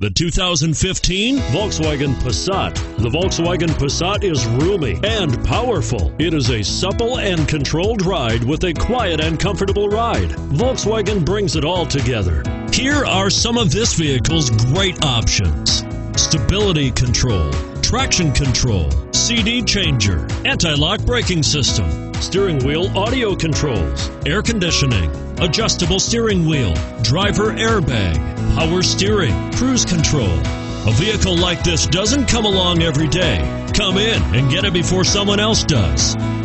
The 2015 Volkswagen Passat. The Volkswagen Passat is roomy and powerful. It is a supple and controlled ride with a quiet and comfortable ride. Volkswagen brings it all together. Here are some of this vehicle's great options: stability control, traction control, CD changer, anti-lock braking system, steering wheel audio controls, air conditioning, adjustable steering wheel, driver airbag, power steering, cruise control. A vehicle like this doesn't come along every day. Come in and get it before someone else does.